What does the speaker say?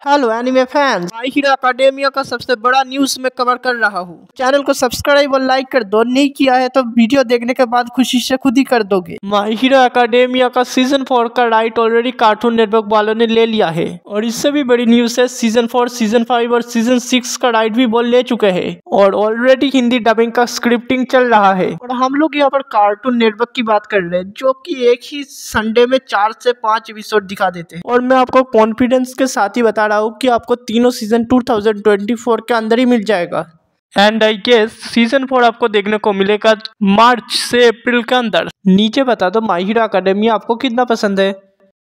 Hello anime fans, My Hero Academia का सबसे बड़ा न्यूज में कवर कर रहा हूँ। चैनल को सब्सक्राइब और लाइक कर दो, नहीं किया है तो वीडियो देखने के बाद खुशी से खुद ही कर दोगे। माय हीरो एकेडमिया का सीजन 4 का राइट ऑलरेडी कार्टून नेटवर्क वालों ने ले लिया है और इससे भी बड़ी न्यूज है, सीजन 4, सीजन 5 और सीजन 6 का राइट भी वो ले चुके हैं और ऑलरेडी हिंदी डबिंग का स्क्रिप्टिंग चल रहा है। और हम लोग यहाँ पर कार्टून नेटवर्क की बात कर रहे हैं, जो कि एक ही संडे में 4 से 5 एपिसोड दिखा देते हैं। और मैं आपको कॉन्फिडेंस के साथ ही बता रहा हूँ कि आपको तीनों सीजन 2024 के अंदर ही मिल जाएगा। एंड आई गेस सीजन 4 आपको देखने को मिलेगा मार्च से अप्रैल के अंदर। नीचे बता दो माय हीरो एकेडमिया आपको कितना पसंद है।